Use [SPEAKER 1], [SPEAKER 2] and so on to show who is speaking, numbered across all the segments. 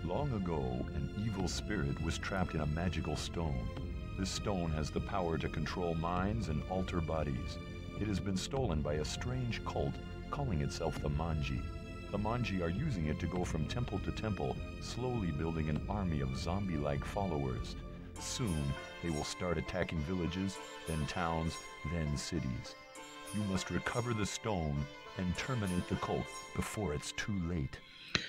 [SPEAKER 1] Long ago, an evil spirit was trapped in a magical stone. This stone has the power to control minds and alter bodies. It has been stolen by a strange cult calling itself the Manji. The Manji are using it to go from temple to temple, slowly building an army of zombie-like followers. Soon, they will start attacking villages, then towns, then cities. You must recover the stone and terminate the cult before it's too late.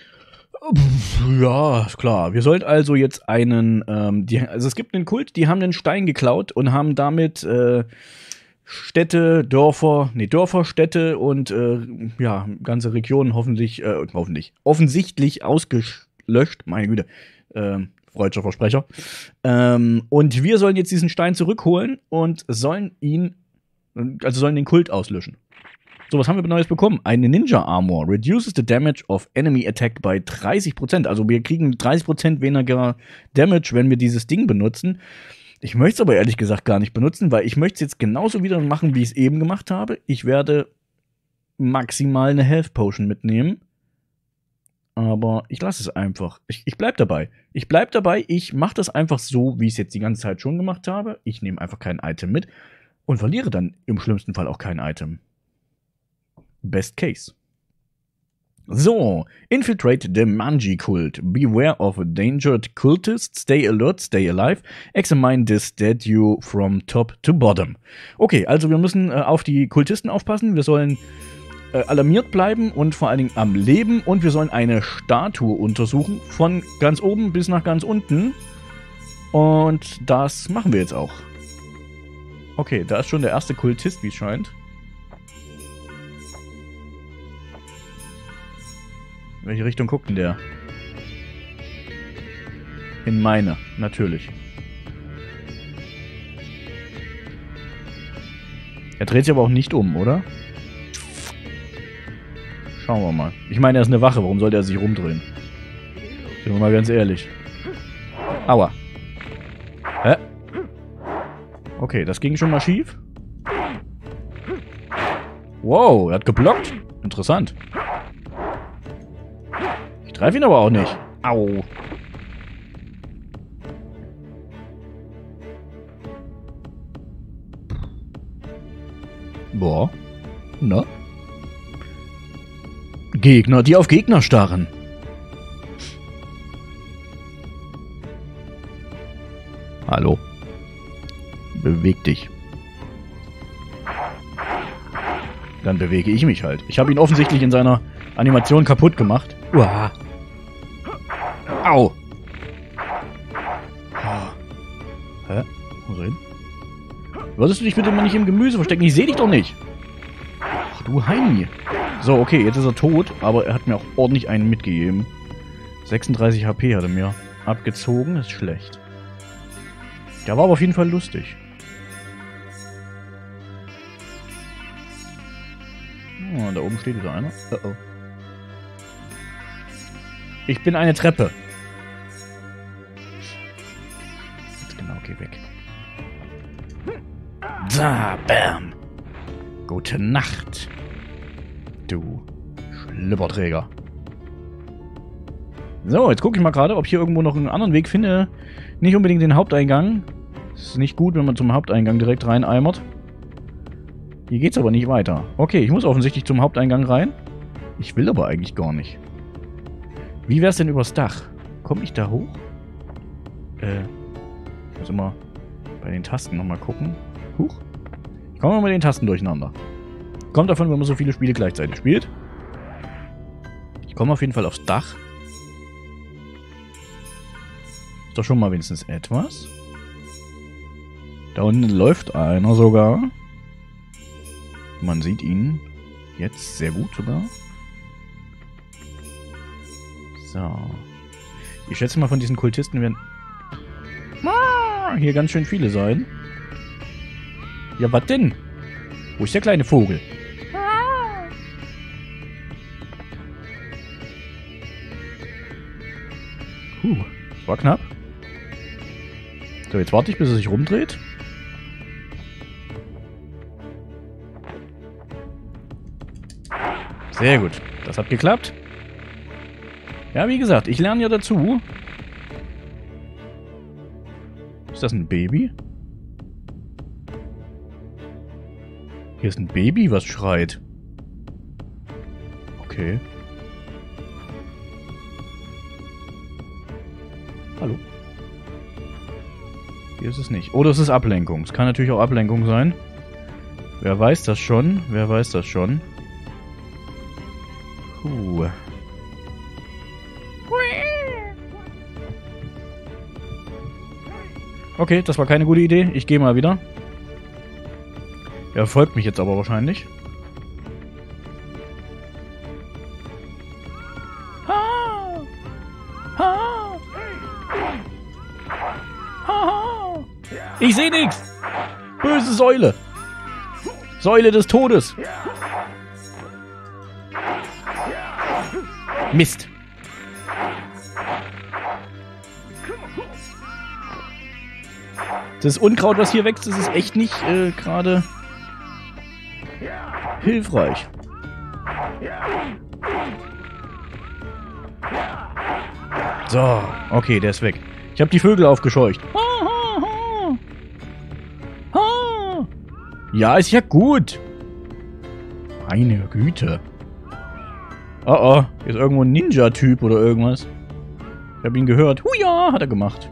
[SPEAKER 2] Ja, ist klar. Wir sollten also jetzt also es gibt einen Kult, die haben einen Stein geklaut und haben damit Städte, Städte und ja, ganze Regionen offensichtlich ausgelöscht. Meine Güte, freudscher Versprecher. Und wir sollen jetzt diesen Stein zurückholen und sollen den Kult auslöschen. So, was haben wir Neues bekommen? Eine Ninja Armor. Reduces the damage of enemy attack by 30%. Also wir kriegen 30% weniger Damage, wenn wir dieses Ding benutzen. Ich möchte es aber ehrlich gesagt gar nicht benutzen, weil ich möchte es jetzt genauso wieder machen, wie ich es eben gemacht habe. Ich werde maximal eine Health Potion mitnehmen. Aber ich lasse es einfach. Ich bleib dabei. Ich mache das einfach so, wie ich es jetzt die ganze Zeit schon gemacht habe. Ich nehme einfach kein Item mit und verliere dann im schlimmsten Fall auch kein Item. Best Case. So, infiltrate the Manji cult. Beware of dangerous cultists. Stay alert, stay alive. Examine this statue from top to bottom. Okay, also wir müssen auf die Kultisten aufpassen. Wir sollen alarmiert bleiben und vor allen Dingen am Leben. Und wir sollen eine Statue untersuchen. Von ganz oben bis nach ganz unten. Und das machen wir jetzt auch. Okay, da ist schon der erste Kultist, wie es scheint. In welche Richtung guckt denn der? In meine, natürlich. Er dreht sich aber auch nicht um, oder? Schauen wir mal. Ich meine, er ist eine Wache. Warum sollte er sich rumdrehen? Sind wir mal ganz ehrlich. Aua. Hä? Okay, das ging schon mal schief. Wow, er hat geblockt. Interessant. Ich treffe ihn aber auch nicht. Au. Boah. Na? Gegner, die auf Gegner starren. Hallo. Beweg dich. Dann bewege ich mich halt. Ich habe ihn offensichtlich in seiner Animation kaputt gemacht. Uah. Au. Hä? Wo soll hin? Würdest du dich bitte mal nicht im Gemüse verstecken? Ich sehe dich doch nicht. Ach du Heini. So, okay, jetzt ist er tot, aber er hat mir auch ordentlich einen mitgegeben. 36 HP hat er mir abgezogen, ist schlecht. Der war aber auf jeden Fall lustig. Oh, da oben steht wieder einer. Oh. Ich bin eine Treppe. Jetzt genau, geh weg. Da, bam. Gute Nacht. Du Schlüpperträger. So, jetzt gucke ich mal gerade, ob ich hier irgendwo noch einen anderen Weg finde. Nicht unbedingt den Haupteingang. Ist nicht gut, wenn man zum Haupteingang direkt reineimert. Hier geht's aber nicht weiter. Okay, ich muss offensichtlich zum Haupteingang rein. Ich will aber eigentlich gar nicht. Wie wär's denn übers Dach? Komme ich da hoch? Ich muss immer bei den Tasten nochmal gucken. Huch. Ich komme mal mit den Tasten durcheinander. Kommt davon, wenn man so viele Spiele gleichzeitig spielt. Ich komme auf jeden Fall aufs Dach. Ist doch schon mal wenigstens etwas. Da unten läuft einer sogar. Man sieht ihn jetzt sehr gut sogar. So. Ich schätze mal, von diesen Kultisten werden hier ganz schön viele sein. Ja, was denn? Wo ist der kleine Vogel? Das war knapp. So, jetzt warte ich, bis er sich rumdreht. Sehr gut. Das hat geklappt. Ja, wie gesagt, ich lerne ja dazu. Ist das ein Baby? Hier ist ein Baby, was schreit. Okay. Hallo? Hier ist es nicht. Oder es ist Ablenkung. Es kann natürlich auch Ablenkung sein. Wer weiß das schon? Wer weiß das schon? Puh. Okay, das war keine gute Idee. Ich gehe mal wieder. Er folgt mich jetzt aber wahrscheinlich. Ha! Ha! Ha! Ich sehe nichts! Böse Säule! Säule des Todes! Mist! Das Unkraut, was hier wächst, das ist echt nicht gerade hilfreich. So, okay, der ist weg. Ich habe die Vögel aufgescheucht. Ja, ist ja gut. Meine Güte. Oh oh, hier ist irgendwo ein Ninja-Typ oder irgendwas. Ich habe ihn gehört. Huja, hat er gemacht.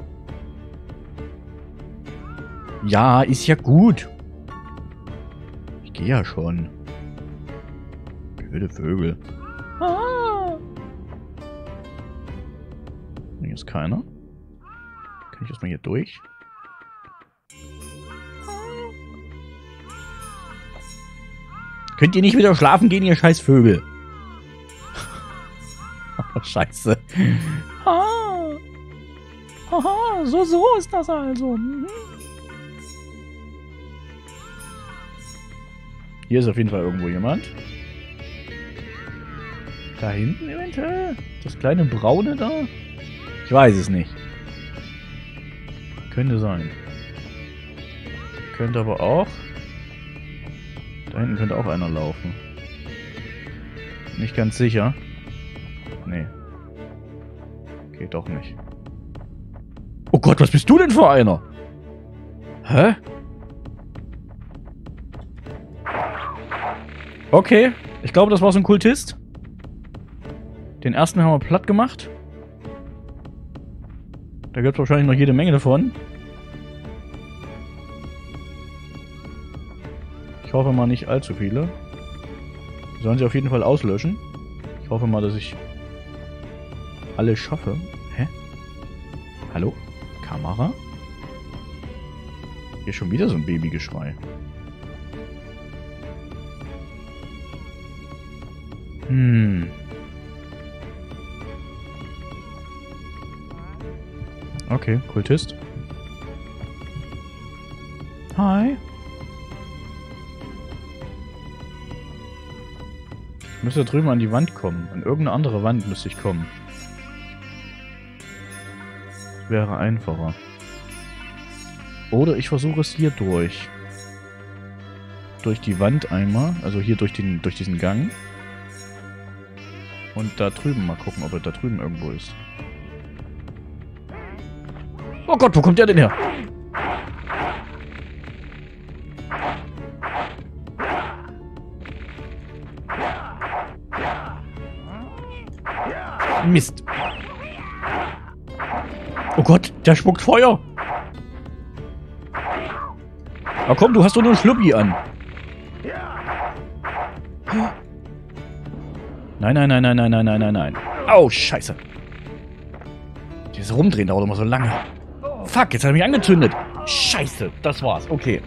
[SPEAKER 2] Ja, ist ja gut. Ich gehe ja schon. Blöde Vögel. Hier ist keiner. Kann ich erstmal hier durch? Könnt ihr nicht wieder schlafen gehen, ihr scheiß Vögel? Oh, scheiße. So ist das also. Hier ist auf jeden Fall irgendwo jemand. Da hinten eventuell? Das kleine Braune da? Ich weiß es nicht. Könnte sein. Könnte aber auch... Da hinten könnte auch einer laufen. Nicht ganz sicher. Nee. Geht doch nicht. Oh Gott, was bist du denn für einer? Hä? Okay, ich glaube, das war so ein Kultist. Den ersten haben wir platt gemacht. Da gibt es wahrscheinlich noch jede Menge davon. Ich hoffe mal nicht allzu viele. Sollen sie auf jeden Fall auslöschen. Ich hoffe mal, dass ich alle schaffe. Hä? Hallo? Kamera? Hier ist schon wieder so ein Babygeschrei. Okay, Kultist. Hi. Ich müsste da drüben an die Wand kommen. An irgendeine andere Wand müsste ich kommen. Das wäre einfacher. Oder ich versuche es hier durch. Durch die Wand einmal. Also hier durch diesen Gang. Und da drüben mal gucken, ob er da drüben irgendwo ist. Oh Gott, wo kommt der denn her? Mist. Oh Gott, der spuckt Feuer. Aber komm, du hast doch nur einen Schluppi an. Nein. Au, scheiße. Dieses Rumdrehen dauert immer so lange. Fuck, jetzt hat er mich angezündet. Scheiße, das war's. Okay.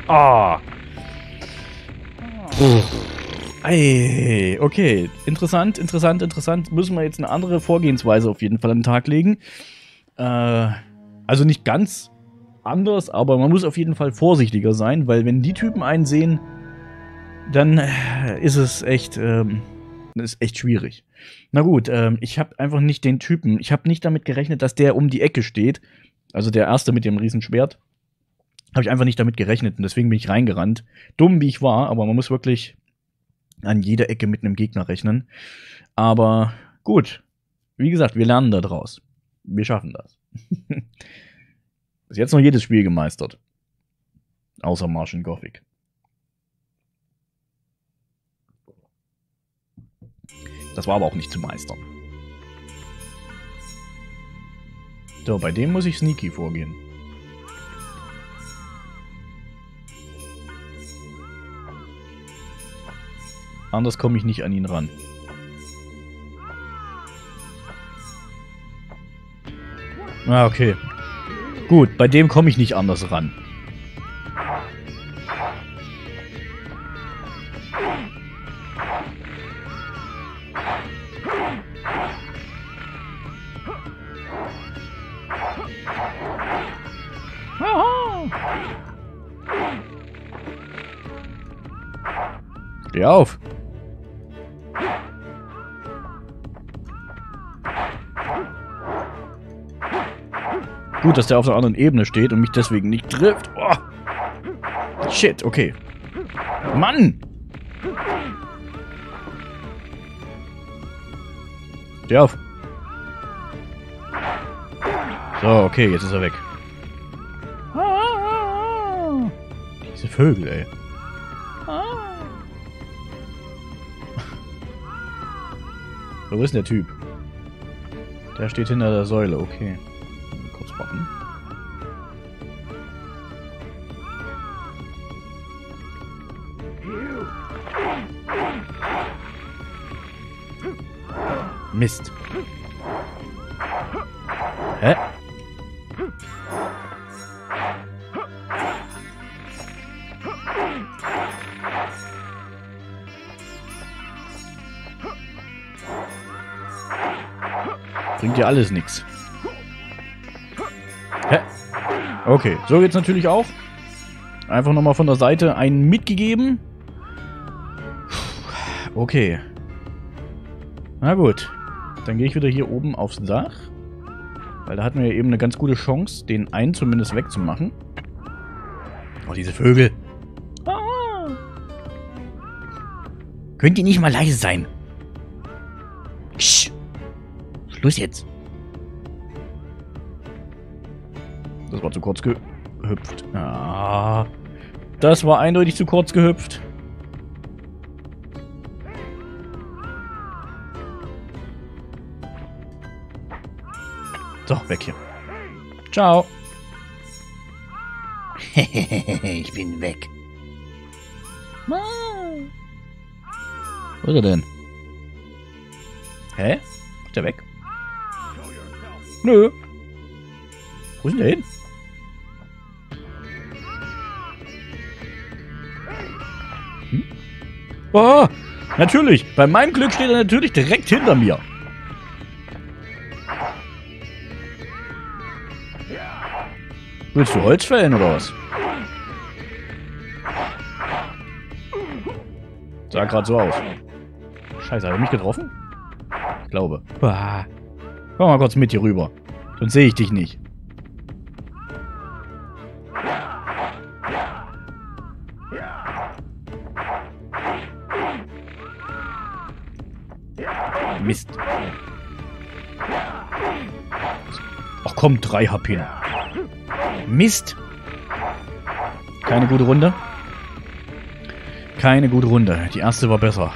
[SPEAKER 2] Ey, okay. Interessant. Müssen wir jetzt eine andere Vorgehensweise auf jeden Fall an den Tag legen. Also nicht ganz anders, aber man muss auf jeden Fall vorsichtiger sein, weil wenn die Typen einen sehen, dann ist es echt... Das ist echt schwierig. Na gut, ich habe einfach nicht den Typen. Ich habe nicht damit gerechnet, dass der um die Ecke steht. Also der erste mit dem Riesenschwert. Habe ich einfach nicht damit gerechnet und deswegen bin ich reingerannt. Dumm wie ich war, aber man muss wirklich an jeder Ecke mit einem Gegner rechnen. Aber gut, wie gesagt, wir lernen da draus. Wir schaffen das. Bis jetzt noch jedes Spiel gemeistert. Außer Martian Gothic. Das war aber auch nicht zu meistern. So, bei dem muss ich sneaky vorgehen. Anders komme ich nicht an ihn ran. Ah, okay. Gut, bei dem komme ich nicht anders ran. Steh auf! Gut, dass der auf der anderen Ebene steht und mich deswegen nicht trifft. Oh. Shit, okay. Mann! Steh auf! So, okay, jetzt ist er weg. Diese Vögel, ey. Wo ist denn der Typ? Der steht hinter der Säule, okay. Kurz warten. Mist. Hä? Bringt ja alles nichts. Hä? Okay, so geht's natürlich auch. Einfach nochmal von der Seite einen mitgegeben. Okay. Na gut. Dann gehe ich wieder hier oben aufs Dach. Weil da hatten wir ja eben eine ganz gute Chance, den einen zumindest wegzumachen. Oh, diese Vögel. Ah. Könnt ihr nicht mal leise sein? Psch. Schluss jetzt. Das war zu kurz gehüpft. Ah, das war eindeutig zu kurz gehüpft. So, weg hier. Ciao. Ich bin weg. Wo ist er denn? Hä? Ist der weg? Nö. Wo ist denn der hin? Hm? Oh, natürlich. Bei meinem Glück steht er natürlich direkt hinter mir. Willst du Holz fällen oder was? Sah gerade so aus. Scheiße, hat er mich getroffen? Ich glaube. Ah. Komm mal kurz mit hier rüber. Sonst sehe ich dich nicht. Mist. Ach komm, 3 HP. Mist. Keine gute Runde. Keine gute Runde. Die erste war besser.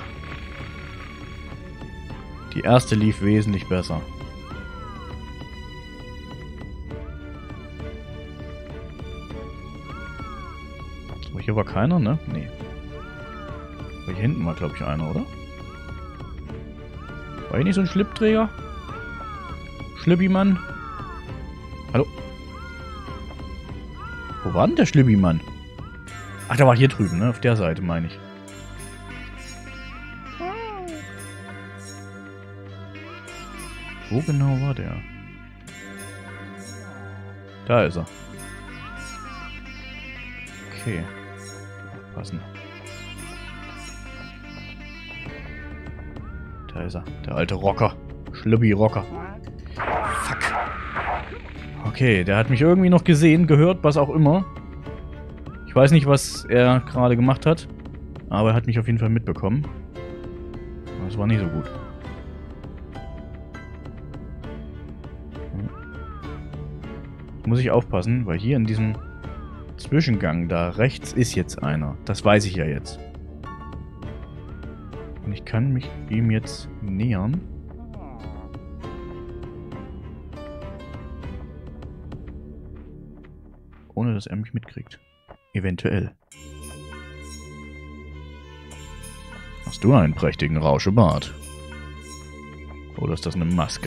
[SPEAKER 2] Die erste lief wesentlich besser. So, hier war keiner, ne? Nee. Aber hier hinten war, glaube ich, einer, oder? War hier nicht so ein Schlipträger? Schlippi-Mann? Hallo? Wo war denn der Schlippi-Mann? Ach, der war hier drüben, ne? Auf der Seite, meine ich. Wo genau war der? Da ist er. Okay. Aufpassen. Da ist er. Der alte Rocker. Schlippi-Rocker. Fuck. Okay, der hat mich irgendwie noch gesehen, gehört, was auch immer. Ich weiß nicht, was er gerade gemacht hat. Aber er hat mich auf jeden Fall mitbekommen. Das war nicht so gut. muss ich aufpassen, weil hier in diesem Zwischengang da rechts ist jetzt einer. Das weiß ich ja jetzt. Und ich kann mich ihm jetzt nähern. Ohne dass er mich mitkriegt. Eventuell. Hast du einen prächtigen Rauschebart? Oder ist das eine Maske?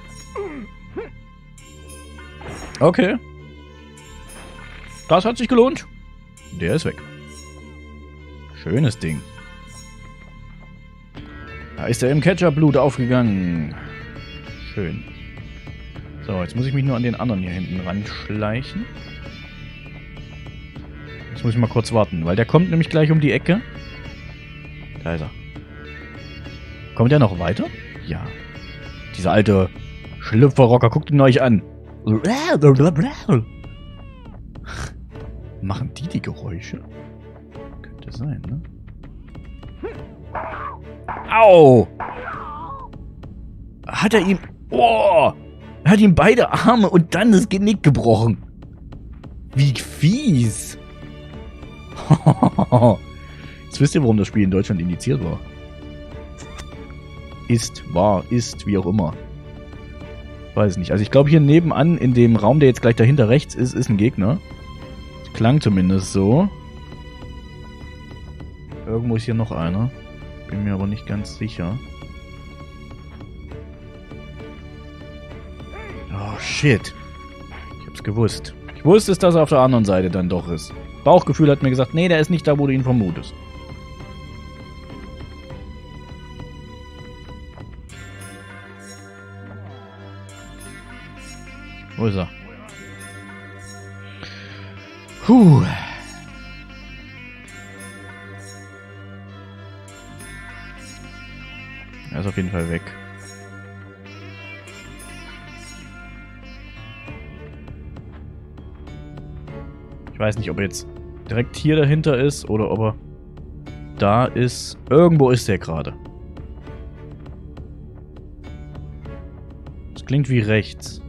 [SPEAKER 2] Okay. Das hat sich gelohnt. Der ist weg. Schönes Ding. Da ist er im Ketchup-Blut aufgegangen. Schön. So, jetzt muss ich mich nur an den anderen hier hinten ranschleichen. Jetzt muss ich mal kurz warten, weil der kommt nämlich gleich um die Ecke. Da ist er. Kommt der noch weiter? Ja. Dieser alte Schlüpferrocker, guckt ihn euch an. Machen die Geräusche? Könnte sein, ne? Au! Hat er ihm... Oh! Er hat ihm beide Arme und dann das Genick gebrochen. Wie fies! Jetzt wisst ihr, warum das Spiel in Deutschland indiziert war. Ist, wie auch immer. Weiß nicht. Also ich glaube hier nebenan, in dem Raum, der jetzt gleich dahinter rechts ist ein Gegner. Das klang zumindest so. Irgendwo ist hier noch einer. Bin mir aber nicht ganz sicher. Oh, shit. Ich hab's gewusst. Ich wusste es, dass er auf der anderen Seite dann doch ist. Bauchgefühl hat mir gesagt, nee, der ist nicht da, wo du ihn vermutest. Wo ist er? Puh. Er ist auf jeden Fall weg. Ich weiß nicht, ob er jetzt direkt hier dahinter ist oder ob er da ist. Irgendwo ist er gerade. Das klingt wie rechts.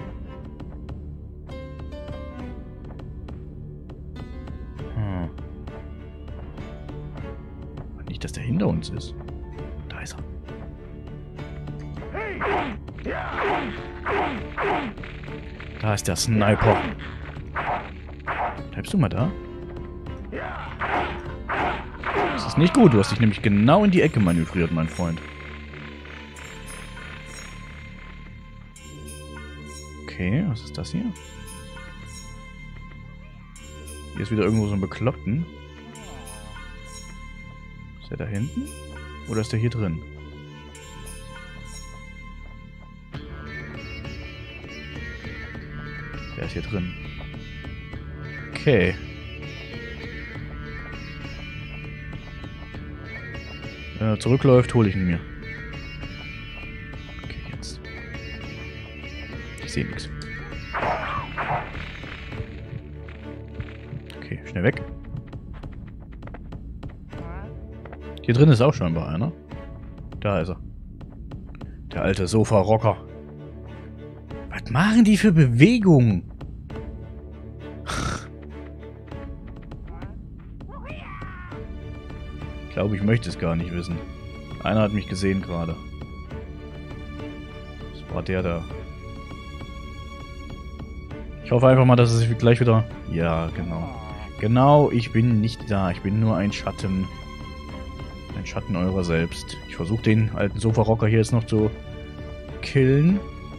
[SPEAKER 2] Nicht, dass der hinter uns ist. Da ist er. Da ist der Sniper. Bleibst du mal da? Das ist nicht gut. Du hast dich nämlich genau in die Ecke manövriert, mein Freund. Okay, was ist das hier? Hier ist wieder irgendwo so ein Bekloppten. Ist der da hinten? Oder ist der hier drin? Der ist hier drin. Okay. Wenn er zurückläuft, hole ich ihn mir. Okay, jetzt. Ich sehe nichts. Okay, schnell weg. Hier drin ist auch scheinbar einer. Da ist er. Der alte Sofa-Rocker. Was machen die für Bewegungen? Ich glaube, ich möchte es gar nicht wissen. Einer hat mich gesehen gerade. Das war der da. Ich hoffe einfach mal, dass es sich gleich wieder... Ja, genau. Genau, ich bin nicht da. Ich bin nur ein Schatten. Ein Schatten eurer selbst. Ich versuche den alten Sofa-Rocker hier jetzt noch zu killen.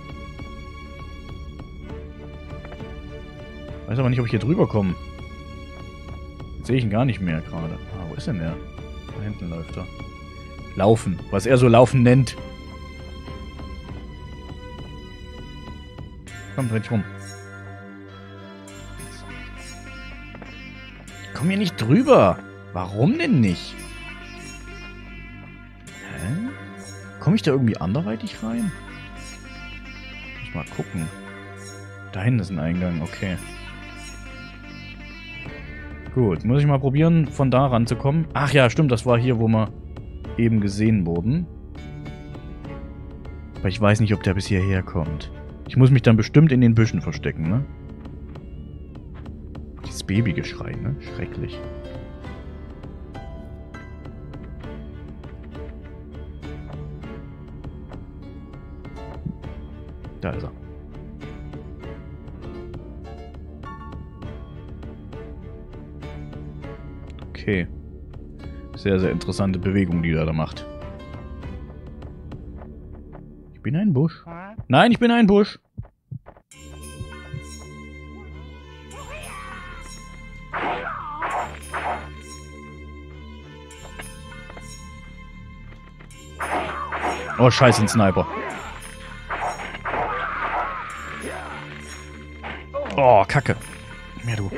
[SPEAKER 2] Weiß aber nicht, ob ich hier drüber komme. Jetzt sehe ich ihn gar nicht mehr gerade. Ah, wo ist denn der? Da hinten läuft er. Laufen. Was er so laufen nennt. Komm, dreh dich rum. Ich komm hier nicht drüber. Warum denn nicht? Hä? Komme ich da irgendwie anderweitig rein? Muss mal gucken. Da hinten ist ein Eingang, okay. Gut, muss ich mal probieren, von da ranzukommen. Ach ja, stimmt, das war hier, wo wir eben gesehen wurden. Aber ich weiß nicht, ob der bis hierher kommt. Ich muss mich dann bestimmt in den Büschen verstecken, ne? Das Babygeschrei, ne? Schrecklich. Da ist er. Okay. Sehr, sehr interessante Bewegung, die er da macht. Ich bin ein Busch. Nein, ich bin ein Busch. Oh, scheiße, ein Sniper. Oh, Kacke. Ja, du.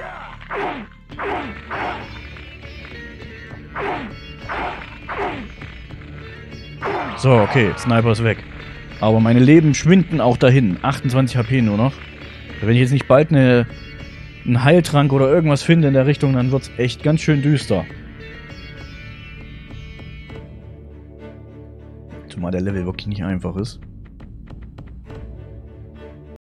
[SPEAKER 2] So, okay, Sniper ist weg. Aber meine Leben schwinden auch dahin. 28 HP nur noch. Wenn ich jetzt nicht bald einen Heiltrank oder irgendwas finde in der Richtung, dann wird es echt ganz schön düster. Zumal der Level wirklich nicht einfach ist.